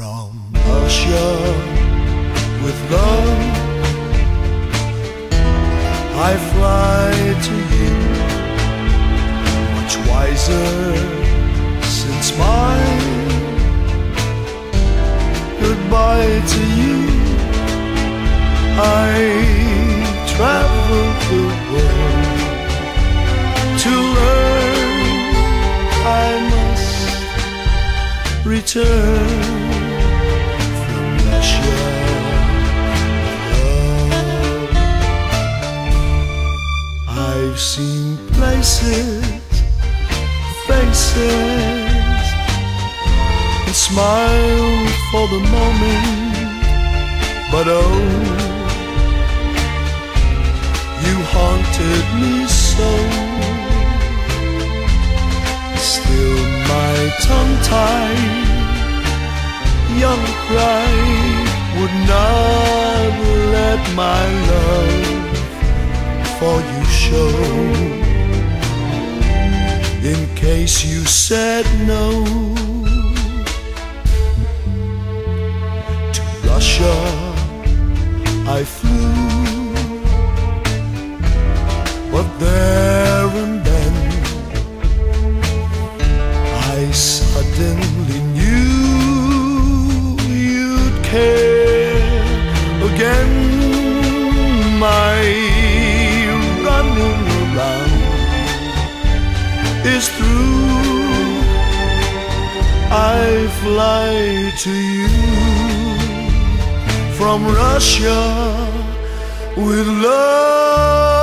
From Russia with love I fly to you, much wiser since my goodbye to you. I traveled the world to learn I must return from Russia. I've seen places, faces, and smiled for the moment, but oh, you haunted me so. Still my tongue-tied young pride would not let my love for you show, in case you said no. To Russia I flew, but there and then I suddenly knew you'd care again. My running around is through. I fly to you from Russia with love.